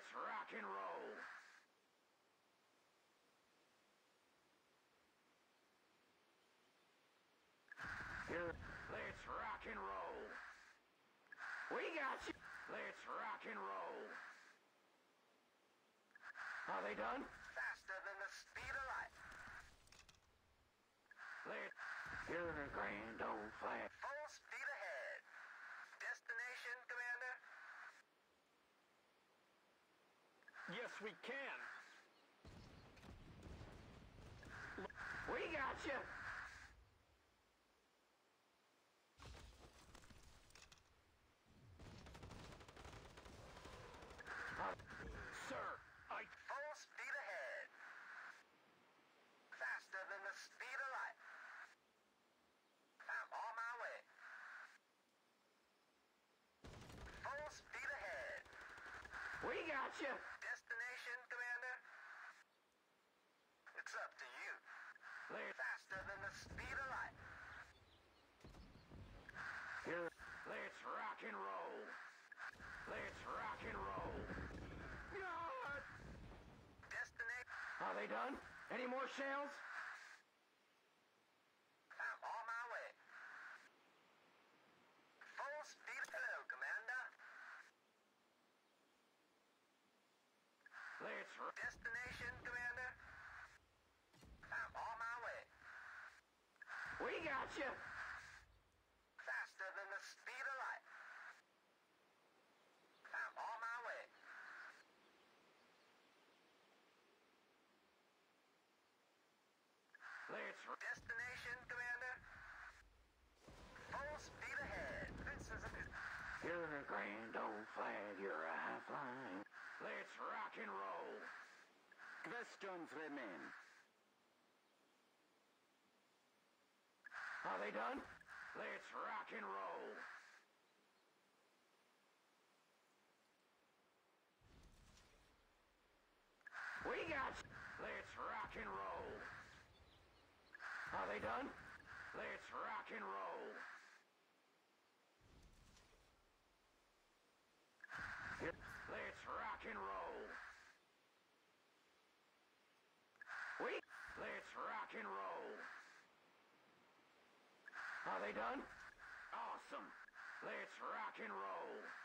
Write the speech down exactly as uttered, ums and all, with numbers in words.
Let's rock and roll. Here, let's rock and roll. We got you. Let's rock and roll. Are they done? Faster than the speed of light. Let's... Here in a grand old flag. Full speed ahead. Destination, Commander? Yes, we can. We got you. Uh, sir, I... Full speed ahead. Faster than the speed of light. I'm on my way. Full speed ahead. We got you. Destination, Commander? It's up to you. Let's... Faster than the speed of light. Here, let's rock and roll. Let's rock and roll. God! Destination. Are they done? Any more shells? I'm on my way. Full speed. Hello, Commander. Let's... ro- Destination, Commander? I'm on my way. We got you. Faster than the speed of light. I'm on my way. Let's... ro- Destination, Commander? Full speed ahead. This is a... You're a grand old flag. You're a high flying. Let's rock and roll. Questions remain. Are they done? Let's rock and roll. We got you. Let's rock and roll. Are they done? Let's rock and roll. Here, let's rock and roll. We, let's rock and roll. Are they done? Awesome. Let's rock and roll.